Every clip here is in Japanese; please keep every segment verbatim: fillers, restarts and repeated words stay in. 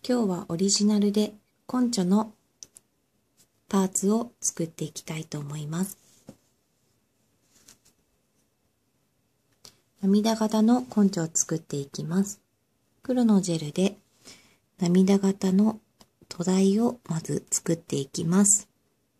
今日はオリジナルでコンチョのパーツを作っていきたいと思います。涙型のコンチョを作っていきます。黒のジェルで涙型の土台をまず作っていきます。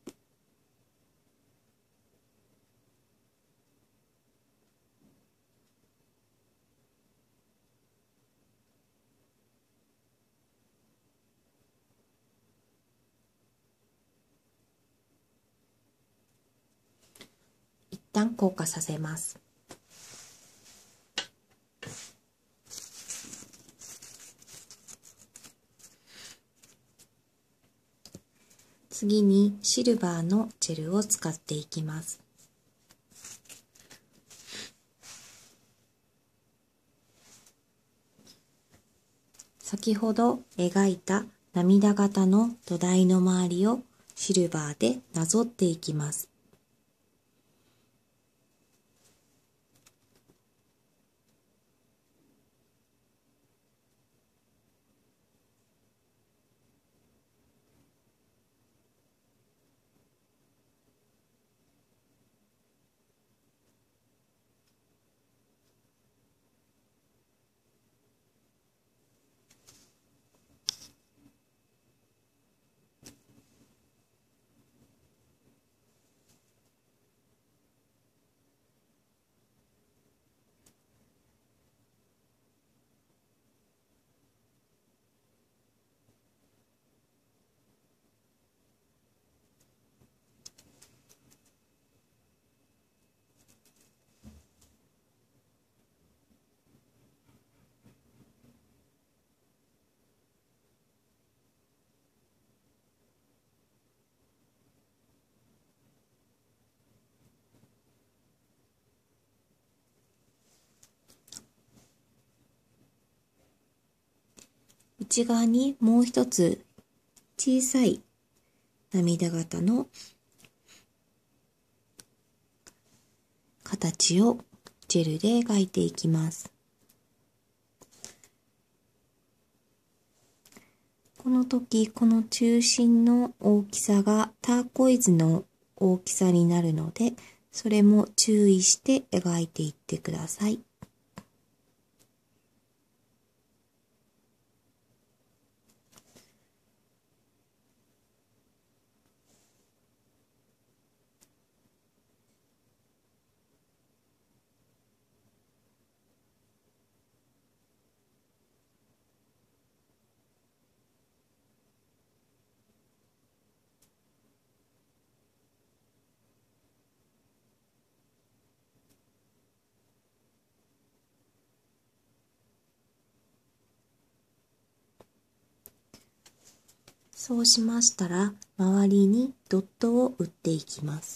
一旦硬化させます。次にシルバーのジェルを使っていきます。先ほど描いた涙型の土台の周りをシルバーでなぞっていきます。内側にもう一つ小さい涙型の形をジェルで描いていきます。この時、この中心の大きさがターコイズの大きさになるので、それも注意して描いていってください。そうしましたら、周りにドットを打っていきます。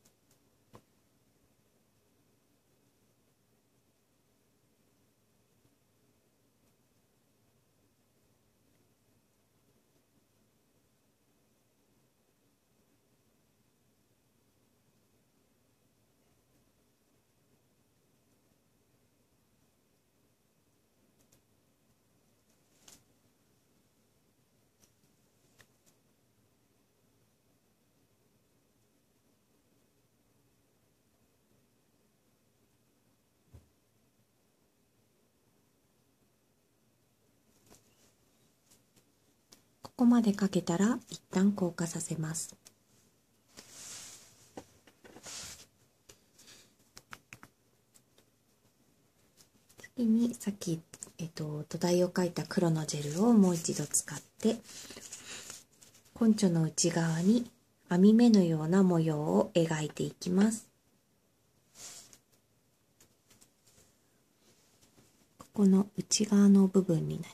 ここまで描けたら一旦硬化させます。次にさっき、えっと、土台を描いた黒のジェルをもう一度使ってコンチョの内側に編み目のような模様を描いていきます。ここの内側の部分になります。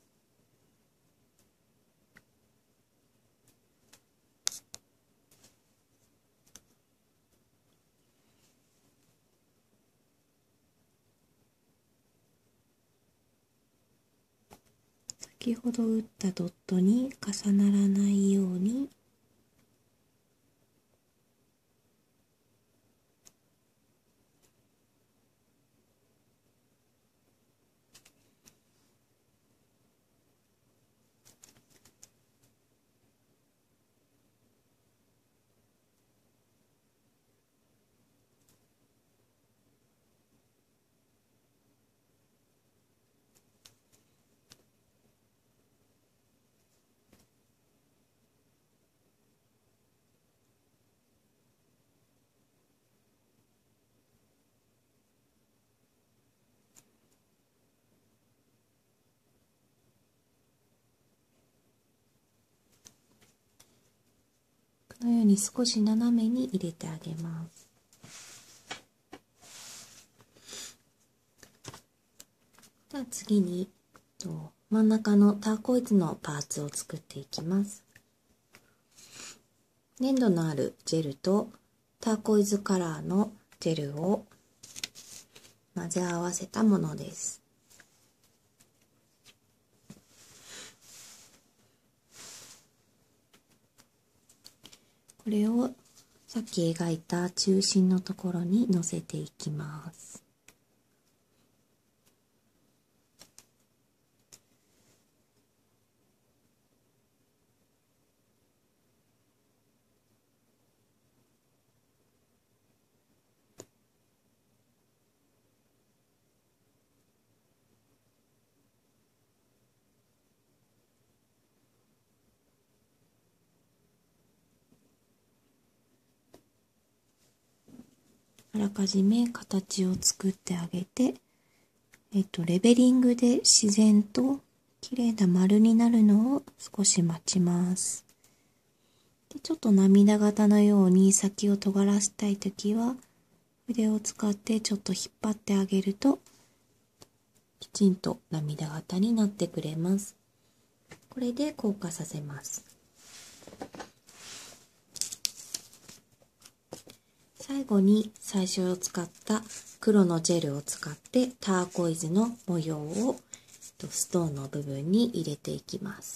先ほど打ったドットに重ならないようにこのように少し斜めに入れてあげます。では次に真ん中のターコイズのパーツを作っていきます。粘土のあるジェルとターコイズカラーのジェルを混ぜ合わせたものです。これをさっき描いた中心のところにのせていきます。あらかじめ形を作ってあげて、えっと、レベリングで自然と綺麗な丸になるのを少し待ちます。でちょっと涙型のように先を尖らせたいときは、筆を使ってちょっと引っ張ってあげると、きちんと涙型になってくれます。これで硬化させます。最後に最初使った黒のジェルを使ってターコイズの模様をストーンの部分に入れていきます。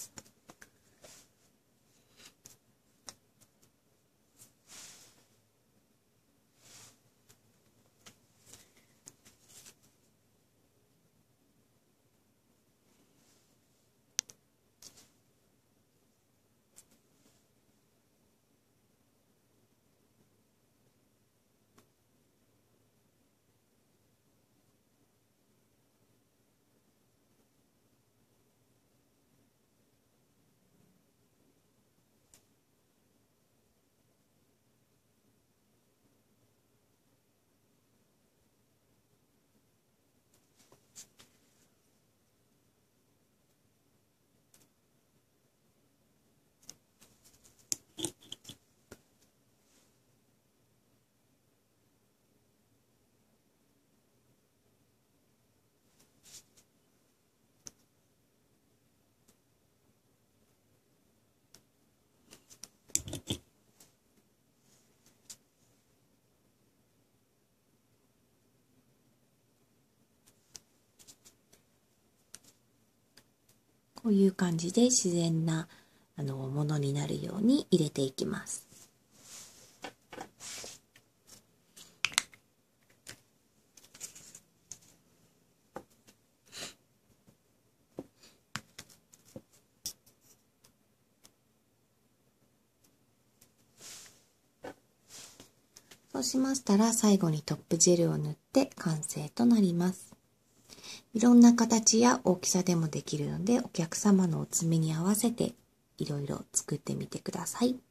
こういう感じで自然なあのものになるように入れていきます。そうしましたら最後にトップジェルを塗って完成となります。いろんな形や大きさでもできるので、お客様のお爪に合わせていろいろ作ってみてください。